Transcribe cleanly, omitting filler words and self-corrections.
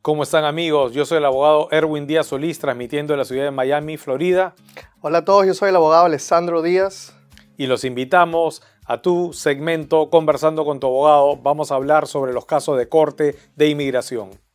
¿Cómo están, amigos? Yo soy el abogado Erwin Díaz Solís, transmitiendo de la ciudad de Miami, Florida. Hola a todos, yo soy el abogado Alessandro Díaz. Y los invitamos a tu segmento Conversando con tu abogado. Vamos a hablar sobre los casos de corte de inmigración.